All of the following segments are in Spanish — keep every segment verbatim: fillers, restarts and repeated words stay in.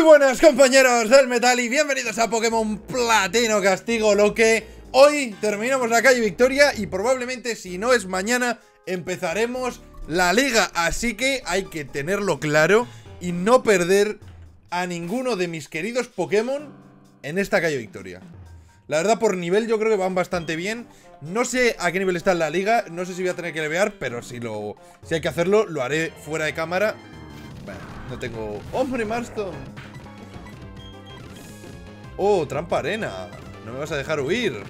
Muy buenas compañeros del metal y bienvenidos a Pokémon Platino Castigo Loque. Hoy terminamos la calle Victoria y probablemente si no es mañana empezaremos la liga. Así que hay que tenerlo claro y no perder a ninguno de mis queridos Pokémon en esta calle Victoria. La verdad por nivel yo creo que van bastante bien. No sé a qué nivel está en la liga, no sé si voy a tener que levear, pero si, lo, si hay que hacerlo lo haré fuera de cámara. Bueno, no tengo... ¡Hombre, Marston! ¡Oh, trampa arena! No me vas a dejar huir.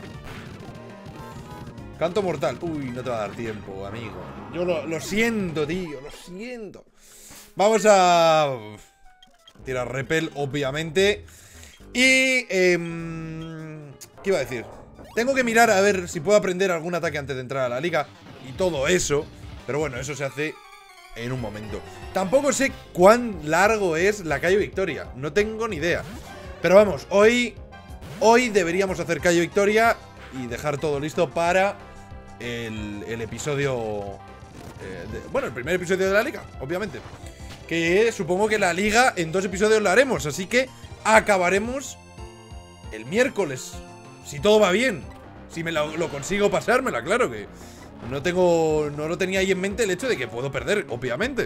Canto mortal. Uy, no te va a dar tiempo, amigo. Yo lo, lo siento, tío, lo siento. Vamos a... tirar repel, obviamente. Y... Eh, ¿qué iba a decir? Tengo que mirar a ver si puedo aprender algún ataque antes de entrar a la liga y todo eso. Pero bueno, eso se hace en un momento. Tampoco sé cuán largo es la calle Victoria. No tengo ni idea. Pero vamos, hoy Hoy deberíamos hacer calle Victoria y dejar todo listo para el, el episodio eh, de, bueno, el primer episodio de la liga, obviamente. Que supongo que la liga en dos episodios la haremos. Así que acabaremos el miércoles, si todo va bien. Si me lo, lo consigo pasármela, claro que no tengo, no lo tenía ahí en mente el hecho de que puedo perder, obviamente.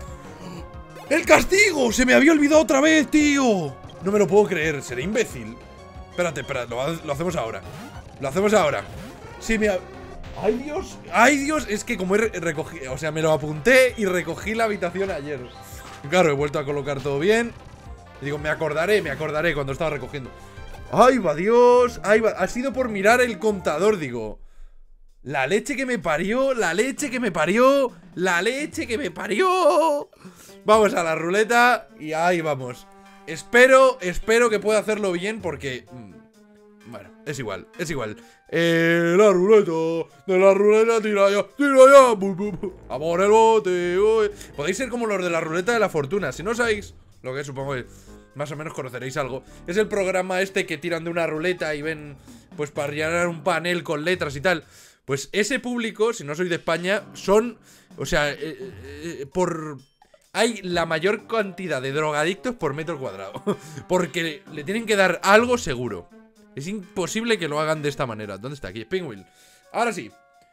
¡El castigo! ¡Se me había olvidado otra vez, tío! No me lo puedo creer, seré imbécil. Espérate, espérate, lo, lo hacemos ahora. Lo hacemos ahora. Sí, me... ¡Ay, Dios! ¡Ay, Dios! Es que como he recogido... O sea, me lo apunté y recogí la habitación ayer. Claro, he vuelto a colocar todo bien. Y digo, me acordaré, me acordaré cuando estaba recogiendo. ¡Ay, va Dios! ¡Ay, va! Ha sido por mirar el contador, digo. La leche que me parió, la leche que me parió, la leche que me parió. Vamos a la ruleta y ahí vamos. Espero, espero que pueda hacerlo bien porque... Bueno, es igual, es igual. Eh, la ruleta, de la ruleta, tira ya, tira ya. Bu, bu, bu. A por el bote, uy. Podéis ser como los de la ruleta de la fortuna. Si no sabéis lo que supongo que más o menos conoceréis algo. Es el programa este que tiran de una ruleta y ven, pues para rellenar un panel con letras y tal. Pues ese público, si no sois de España, son, o sea, eh, eh, por... hay la mayor cantidad de drogadictos por metro cuadrado. Porque le tienen que dar algo seguro. Es imposible que lo hagan de esta manera. ¿Dónde está? Aquí, Pinwheel. Ahora sí.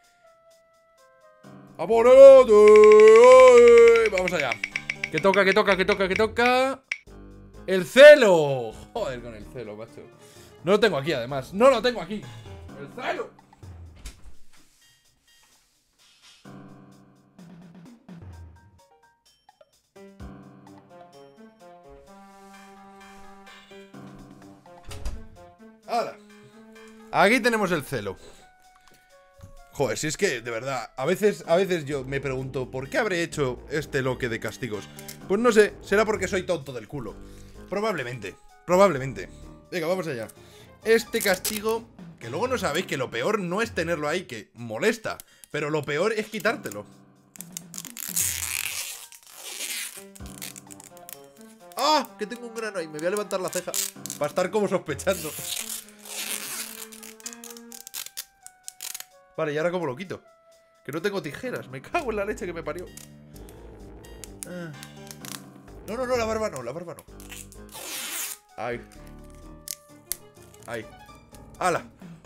¡A por el bote! Vamos allá. Que toca, que toca, que toca, que toca. ¡El celo! Joder con el celo, macho. No lo tengo aquí, además. No lo tengo aquí. ¡El celo! ¡Hala! Aquí tenemos el celo. Joder, si es que, de verdad, a veces, a veces yo me pregunto ¿por qué habré hecho este loque de castigos? Pues no sé, será porque soy tonto del culo. Probablemente, probablemente. Venga, vamos allá. Este castigo, que luego no sabéis que lo peor no es tenerlo ahí, que molesta, pero lo peor es quitártelo. ¡Ah! Que tengo un grano ahí, me voy a levantar la ceja para estar como sospechando. Vale, ¿y ahora cómo lo quito? Que no tengo tijeras, me cago en la leche que me parió. ah. No, no, no, la barba no, la barba no. Ay. Ay. ¡Hala!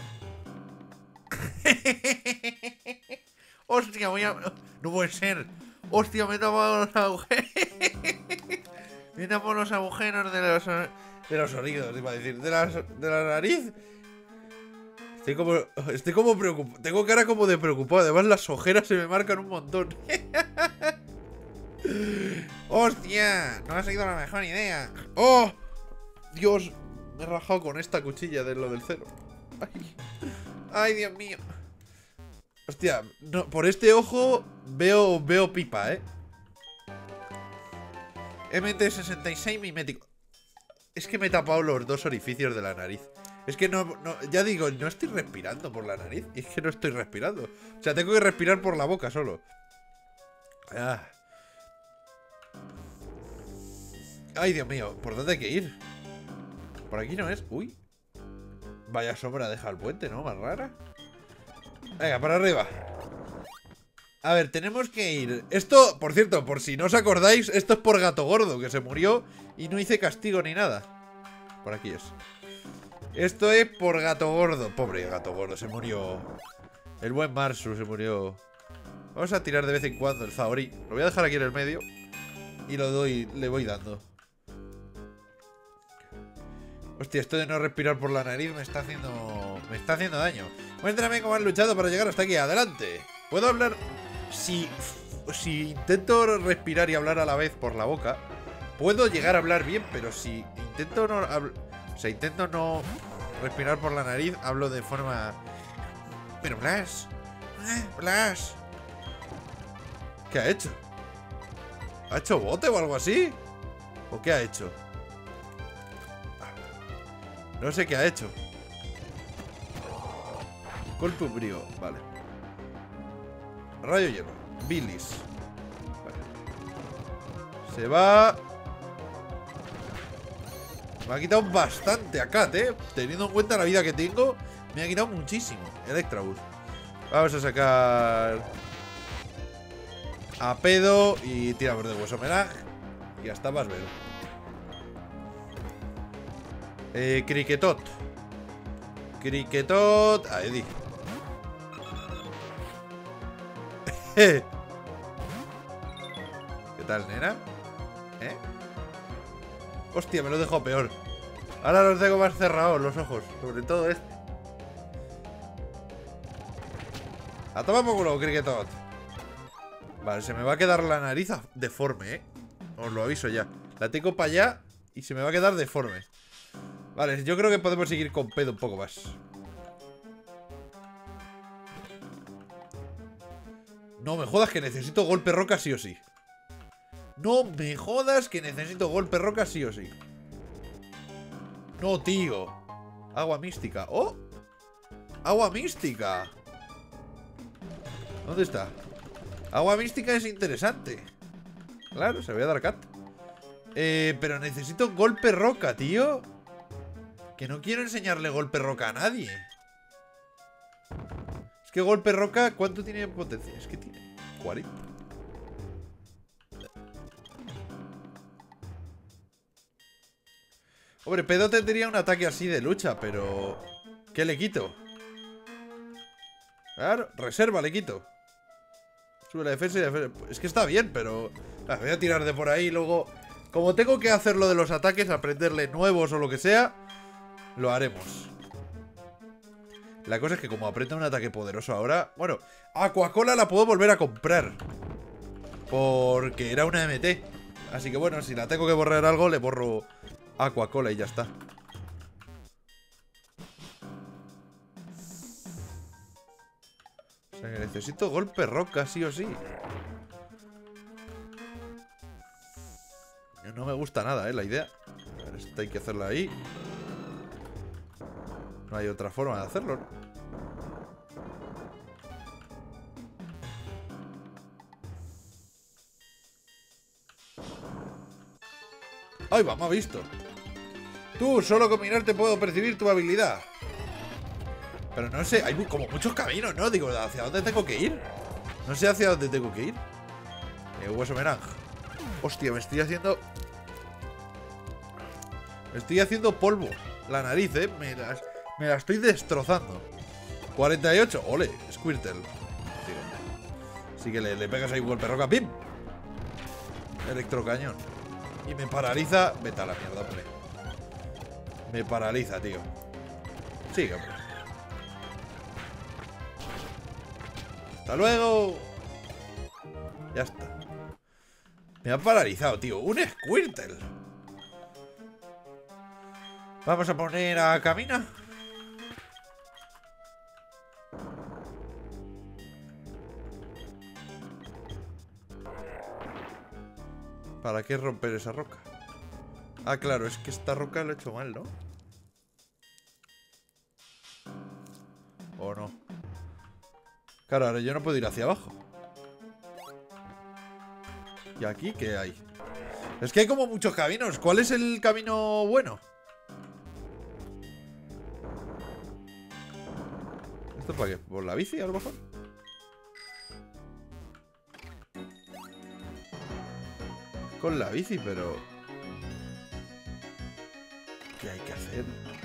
Hostia, voy a... No puede ser. Hostia, me he tapado los agujeros. Me he tapado los agujeros de los... De los oídos, iba a decir. De la, de la nariz. Estoy como... Estoy como preocupado. Tengo cara como de preocupado. Además las ojeras se me marcan un montón. ¡Hostia! No ha sido la mejor idea. ¡Oh! Dios, me he rajado con esta cuchilla de lo del celo. ¡Ay! ¡Ay, Dios mío! Hostia, no, por este ojo veo, veo pipa, ¿eh? M T sesenta y seis mimético. Es que me he tapado los dos orificios de la nariz. Es que no, no, ya digo, no estoy respirando por la nariz. Es que no estoy respirando. O sea, tengo que respirar por la boca solo. Ah. Ay, Dios mío, ¿por dónde hay que ir? Por aquí no es. Uy. Vaya sombra deja el puente, ¿no? Más rara. Venga, para arriba. A ver, tenemos que ir. Esto, por cierto, por si no os acordáis, esto es por Gato Gordo, que se murió y no hice castigo ni nada. Por aquí es. Esto es por Gato Gordo. Pobre Gato Gordo, se murió. El buen Marsu se murió. Vamos a tirar de vez en cuando el Zaori. Lo voy a dejar aquí en el medio. Y lo doy, le voy dando. Hostia, esto de no respirar por la nariz me está haciendo... Me está haciendo daño. Muéstrame cómo has luchado para llegar hasta aquí. Adelante. ¿Puedo hablar? Si... Si intento respirar y hablar a la vez por la boca, puedo llegar a hablar bien, pero si intento no... O sea, intento no respirar por la nariz, hablo de forma... Pero Blas... ¿Eh? Blas... ¿Qué ha hecho? ¿Ha hecho bote o algo así? ¿O qué ha hecho? No sé qué ha hecho. Golpe umbrío, vale. Rayo hielo, bilis. Vale. Se va. Me ha quitado bastante a Kat, eh. Teniendo en cuenta la vida que tengo, me ha quitado muchísimo. Electrabuzz. Vamos a sacar a pedo y tirador de hueso melag. Y hasta más ver. Eh, Criquetot. Criquetot. A Eddie. ¿Qué tal, nena? ¿Eh? Hostia, me lo dejo peor. Ahora los tengo más cerrados los ojos. Sobre todo este. A tomar por culo, Criquetot. Vale, se me va a quedar la nariz deforme, ¿eh? Os lo aviso ya. La tengo para allá y se me va a quedar deforme. Vale, yo creo que podemos seguir con pedo un poco más. No me jodas que necesito golpe roca sí o sí. No me jodas que necesito golpe roca sí o sí. No, tío. Agua mística. ¡Oh! Agua mística. ¿Dónde está? Agua mística es interesante. Claro, se voy a dar cat. Eh, pero necesito golpe roca, tío. Que no quiero enseñarle golpe roca a nadie. Es que golpe roca, ¿cuánto tiene de potencia? Es que tiene cuarenta. Hombre, pedo tendría un ataque así de lucha, pero... ¿qué le quito? Claro, reserva le quito. Sube la defensa y la defensa. Es que está bien, pero... Ah, voy a tirar de por ahí y luego... Como tengo que hacer lo de los ataques, aprenderle nuevos o lo que sea, lo haremos. La cosa es que como aprenda un ataque poderoso ahora... Bueno, Aquacola la puedo volver a comprar, porque era una M T. Así que bueno, si la tengo que borrar algo, le borro Aquacola y ya está. O sea que necesito golpe roca sí o sí. No me gusta nada, eh, la idea. A ver, esta hay que hacerla ahí. No hay otra forma de hacerlo, ¿no? ¡Ay, va! Me ha visto. Tú, solo con mirarte puedo percibir tu habilidad. Pero no sé, hay como muchos caminos, ¿no? Digo, ¿hacia dónde tengo que ir? No sé hacia dónde tengo que ir. Eh, hueso melange. Hostia, me estoy haciendo... Me estoy haciendo polvo. La nariz, ¿eh? Me la, me la estoy destrozando. cuarenta y ocho. Ole, Squirtle. Sí, sí que le, le pegas ahí un golpe roca. ¡Pim! Electrocañón. Y me paraliza. Vete a la mierda, hombre. Me paraliza, tío. Sigue, hombre. ¡Hasta luego! Ya está. Me ha paralizado, tío. Un Squirtle. Vamos a poner a Camina. ¿Para qué romper esa roca? Ah, claro, es que esta roca lo he hecho mal, ¿no? ¿O no? Claro, ahora yo no puedo ir hacia abajo. ¿Y aquí qué hay? Es que hay como muchos caminos. ¿Cuál es el camino bueno? ¿Esto para qué? ¿Por la bici a lo mejor? con la bici, pero... ¿qué hay que hacer?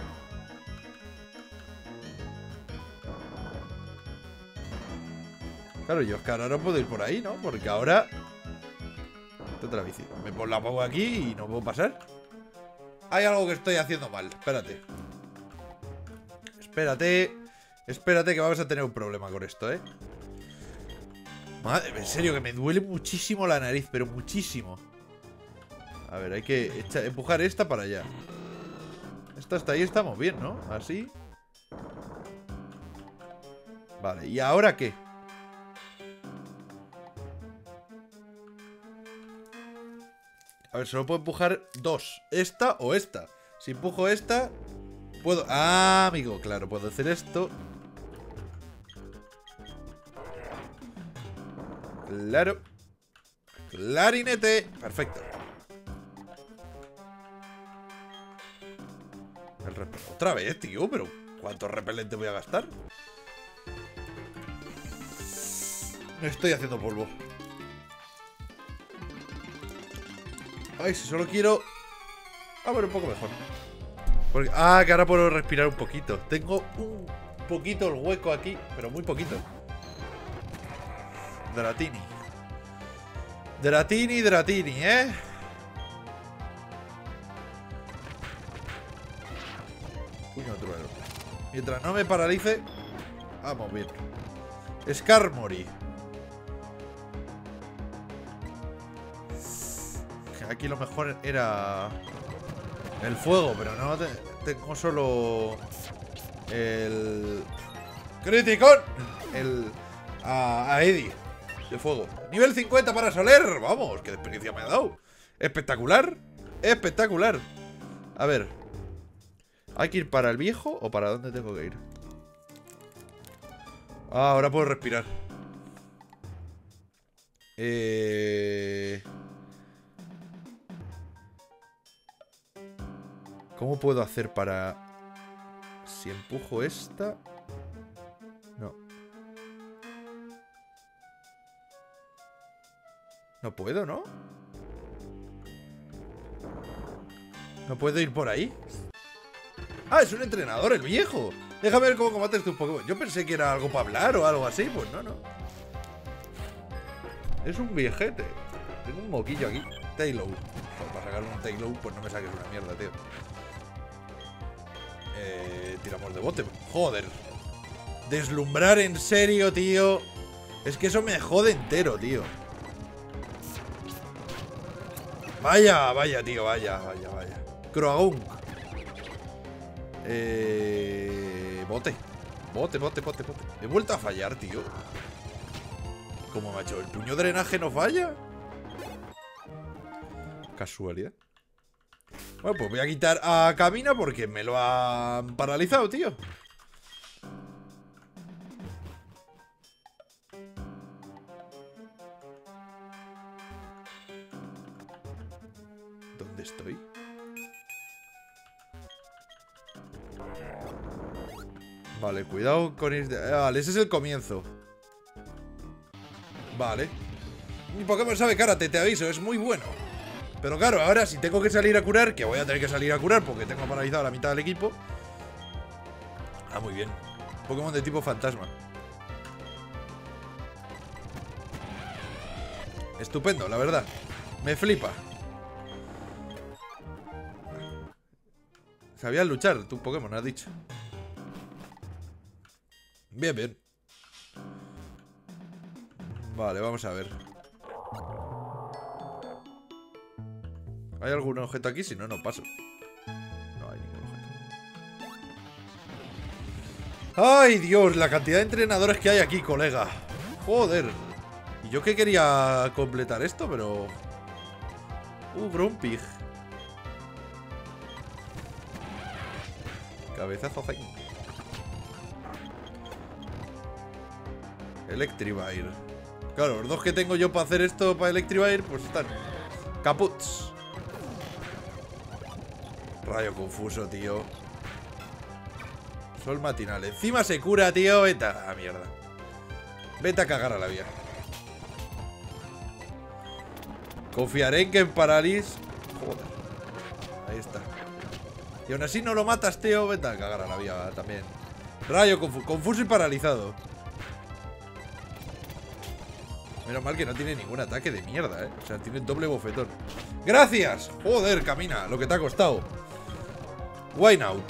Claro, yo es que ahora no puedo ir por ahí, ¿no? Porque ahora... otra bici. Me pongo la pongo aquí y no puedo pasar. Hay algo que estoy haciendo mal. Espérate. Espérate. Espérate que vamos a tener un problema con esto, ¿eh? Madre, en serio, que me duele muchísimo la nariz, pero muchísimo. A ver, hay que echar, empujar esta para allá. Esta hasta ahí estamos bien, ¿no? Así. Vale, ¿y ahora qué? A ver, solo puedo empujar dos. Esta o esta. Si empujo esta, puedo... ah, amigo, claro, puedo hacer esto. Claro. Clarinete. Perfecto. El repel... otra vez, tío, pero ¿cuánto repelente voy a gastar? Me estoy haciendo polvo. Ay, si solo quiero... ah, bueno, un poco mejor. Porque... ah, que ahora puedo respirar un poquito. Tengo un poquito el hueco aquí, pero muy poquito. Dratini. Dratini, Dratini, ¿eh? Puño trueno. Mientras no me paralice... vamos bien. Skarmory. Aquí lo mejor era el fuego, pero no te, tengo solo el Criticón, el a, a Eddie de fuego. Nivel cincuenta para Soler. Vamos, qué experiencia me ha dado. Espectacular, espectacular. A ver, ¿hay que ir para el viejo o para dónde tengo que ir? Ah, ahora puedo respirar. Eh... ¿Cómo puedo hacer para... si empujo esta? No. No puedo, ¿no? No puedo ir por ahí. Ah, es un entrenador, el viejo. Déjame ver cómo combates tus Pokémon. Yo pensé que era algo para hablar o algo así. Pues no, no. Es un viejete. Tengo un moquillo aquí. Taillow. Pues para sacar un Taillow, pues no me saques una mierda, tío. Eh, tiramos de bote. Joder. Deslumbrar en serio, tío. Es que eso me jode entero, tío. Vaya, vaya, tío, vaya, vaya, vaya. Croagunk. Eh, bote. Bote, bote, bote, bote. He vuelto a fallar, tío. ¿Cómo, macho? ¿El puño drenaje no falla? Casualidad. Bueno, pues voy a quitar a Camina porque me lo han paralizado, tío. ¿Dónde estoy? Vale, cuidado con ir... de... vale, ese es el comienzo. Vale. Mi Pokémon sabe karate, te aviso, es muy bueno. Pero claro, ahora si tengo que salir a curar, que voy a tener que salir a curar porque tengo paralizado a la mitad del equipo. Ah, muy bien. Pokémon de tipo fantasma. Estupendo, la verdad. Me flipa. Sabías luchar, tu Pokémon, has dicho. Bien, bien. Vale, vamos a ver. ¿Hay algún objeto aquí? Si no, no paso. No hay ningún objeto. ¡Ay, Dios! La cantidad de entrenadores que hay aquí, colega. Joder. Y yo que quería completar esto, pero... Uh, Grumpig. Cabezazo Zain. Electivire. Claro, los dos que tengo yo para hacer esto para Electivire, pues están caputs. Rayo confuso, tío. Sol matinal. Encima se cura, tío. Vete a la mierda. Vete a cagar a la vía. Confiaré en que en Paralis... Joder. Ahí está. Y aún así no lo matas, tío. Vete a cagar a la vía también. Rayo confu confuso y paralizado. Menos mal que no tiene ningún ataque de mierda, eh. O sea, tiene doble bofetón. ¡Gracias! Joder, camina. Lo que te ha costado. Wine out.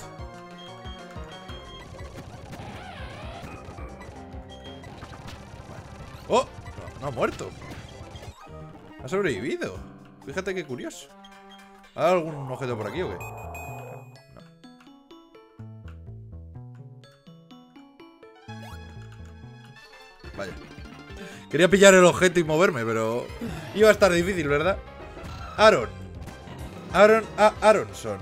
¡Oh! No, no ha muerto. Ha sobrevivido. Fíjate qué curioso. ¿Hay algún objeto por aquí o qué? No. Vaya. Quería pillar el objeto y moverme, pero iba a estar difícil, ¿verdad? Aaron. Aaron a Aronson.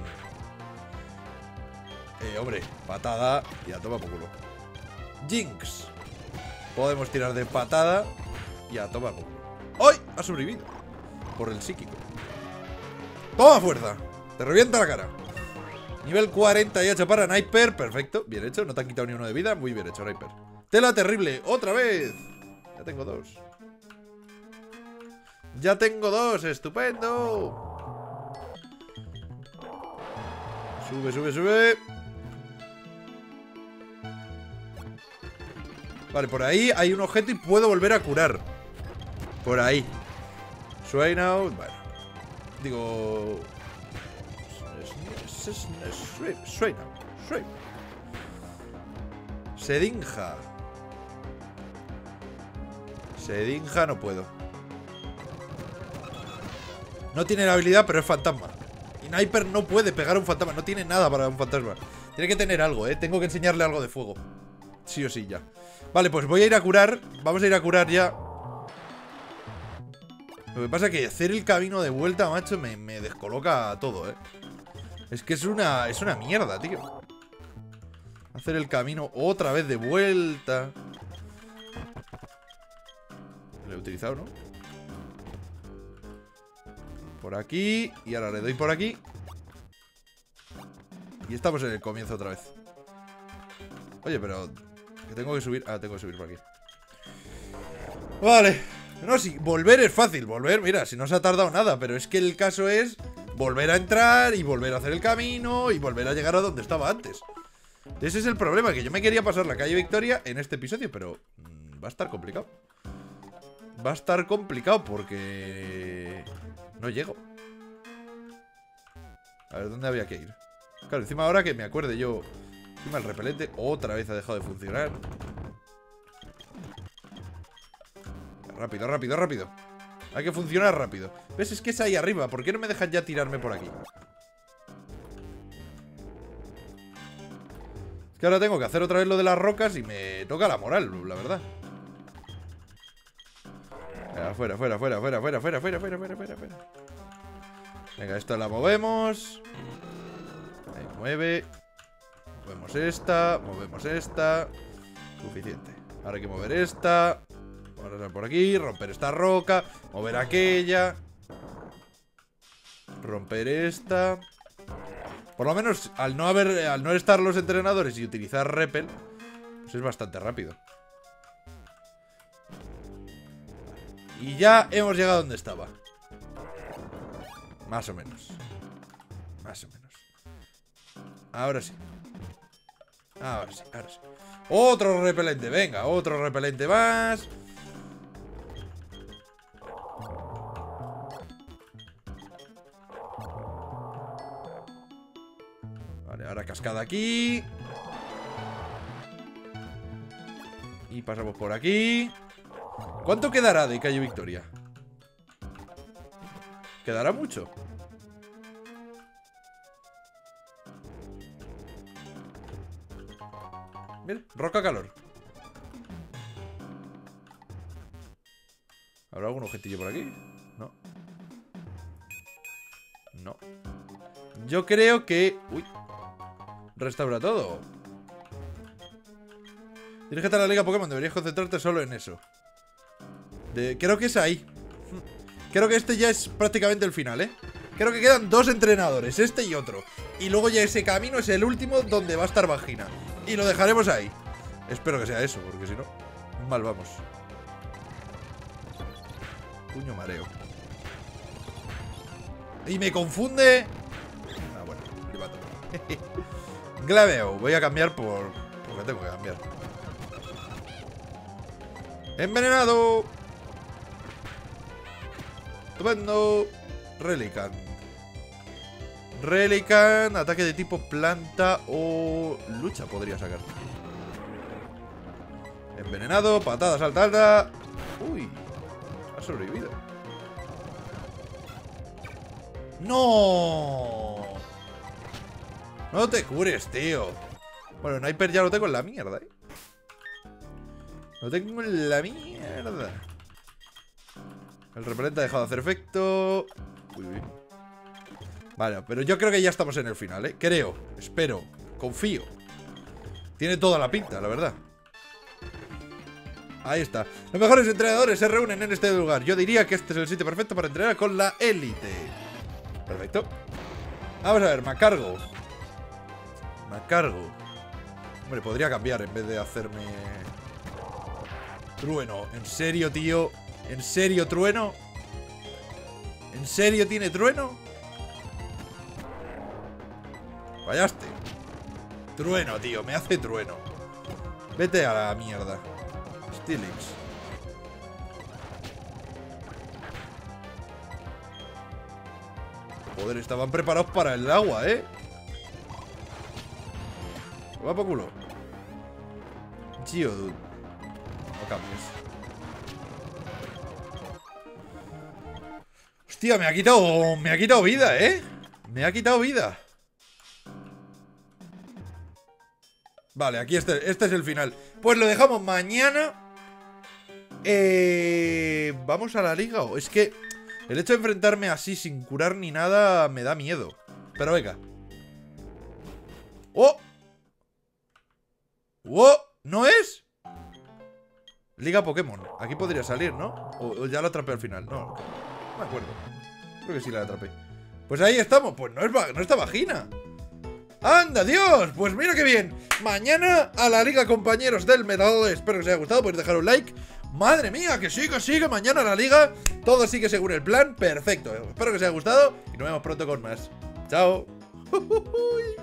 Eh, hombre, patada y a toma por culo. Jinx. Podemos tirar de patada y a toma por culo. ¡Ay! Ha sobrevivido. Por el psíquico. ¡Toma fuerza! Te revienta la cara. Nivel cuarenta y ocho para Sniper. Perfecto, bien hecho, no te han quitado ni uno de vida. Muy bien hecho, Sniper. Tela terrible, otra vez. Ya tengo dos. Ya tengo dos, estupendo. Sube, sube, sube. Vale, por ahí hay un objeto y puedo volver a curar. Por ahí. Swain out, bueno. Digo... Swain out. Swain. Sedinja. Sedinja no puedo. No tiene la habilidad, pero es fantasma. Y Sniper no puede pegar a un fantasma. No tiene nada para un fantasma. Tiene que tener algo, eh. Tengo que enseñarle algo de fuego. Sí o sí, ya. Vale, pues voy a ir a curar. Vamos a ir a curar ya. Lo que pasa es que hacer el camino de vuelta, macho, me, me descoloca todo, eh. Es que es una, es una mierda, tío. Hacer el camino otra vez de vuelta. Lo he utilizado, ¿no? Por aquí. Y ahora le doy por aquí. Y estamos en el comienzo otra vez. Oye, pero... que tengo que subir... Ah, tengo que subir por aquí. Vale. No, sí, volver es fácil. Volver, mira, si no se ha tardado nada. Pero es que el caso es volver a entrar y volver a hacer el camino y volver a llegar a donde estaba antes. Ese es el problema, que yo me quería pasar la calle Victoria en este episodio, pero mmm, va a estar complicado. Va a estar complicado porque... no llego. A ver, ¿dónde había que ir? Claro, encima ahora que me acuerde yo... Encima el repelente otra vez ha dejado de funcionar. Rápido, rápido, rápido. Hay que funcionar rápido. ¿Ves? Es que es ahí arriba. ¿Por qué no me dejan ya tirarme por aquí? Es que ahora tengo que hacer otra vez lo de las rocas y me toca la moral, la verdad. Fuera, fuera, fuera, fuera, fuera, fuera, fuera, fuera, fuera, fuera, fuera. Venga, esta la movemos. Ahí, mueve. Movemos esta, movemos esta. Suficiente. Ahora hay que mover esta. Vamos a pasar por aquí, romper esta roca. Mover aquella. Romper esta. Por lo menos, al no haber, al no estar los entrenadores y utilizar repel, pues es bastante rápido. Y ya hemos llegado donde estaba. Más o menos. Más o menos. Ahora sí. Ahora sí, ahora sí. Otro repelente, venga, otro repelente más. Vale, ahora cascada aquí. Y pasamos por aquí. ¿Cuánto quedará de calle Victoria? ¿Quedará mucho? Mira, roca calor. ¿Habrá algún objetillo por aquí? No. No. Yo creo que... Uy. Restaura todo. Dirígete a la Liga Pokémon. Deberías concentrarte solo en eso. De... Creo que es ahí. Creo que este ya es prácticamente el final, ¿eh? Creo que quedan dos entrenadores, este y otro. Y luego ya ese camino es el último donde va a estar Vagina. Y lo dejaremos ahí. Espero que sea eso, porque si no, mal vamos. Puño mareo. Y me confunde. Ah, bueno, le mato. Glameo, voy a cambiar por... Porque tengo que cambiar. Envenenado. Estupendo. Relican. Relican, ataque de tipo planta o lucha podría sacar. Envenenado, patada, salta alta. Uy, ha sobrevivido. ¡No! No te cures, tío. Bueno, Sniper ya lo tengo en la mierda, ¿eh? Lo tengo en la mierda. El repelente ha dejado de hacer efecto. Uy, uy. Vale, pero yo creo que ya estamos en el final, ¿eh? Creo, espero, confío. Tiene toda la pinta, la verdad. Ahí está. Los mejores entrenadores se reúnen en este lugar. Yo diría que este es el sitio perfecto para entrenar con la élite. Perfecto. Vamos a ver, me cargo. Me cargo. Hombre, podría cambiar en vez de hacerme... Trueno. ¿En serio, tío? ¿En serio, trueno? ¿En serio tiene trueno? Fallaste. Trueno, tío, me hace trueno. Vete a la mierda. Steelix. Joder, estaban preparados para el agua, ¿eh? Va por culo. Geodude. No cambies. Hostia, me ha quitado... Me ha quitado vida, ¿eh? Me ha quitado vida. Vale, aquí este, este es el final. Pues lo dejamos mañana. Eh, Vamos a la liga. Es que el hecho de enfrentarme así sin curar ni nada me da miedo. Pero venga. ¡Oh! ¡Oh! ¿No es? Liga Pokémon. Aquí podría salir, ¿no? O, o ya lo atrapé al final. No, no me acuerdo. Creo que sí la atrapé. Pues ahí estamos. Pues no, es, no está vagina. ¡Anda, Dios! Pues mira qué bien. Mañana a la liga, compañeros del Metal. Espero que os haya gustado. Podéis dejar un like. Madre mía, que sí, que sí, que mañana a la liga todo sigue según el plan. Perfecto. Espero que os haya gustado y nos vemos pronto con más. Chao.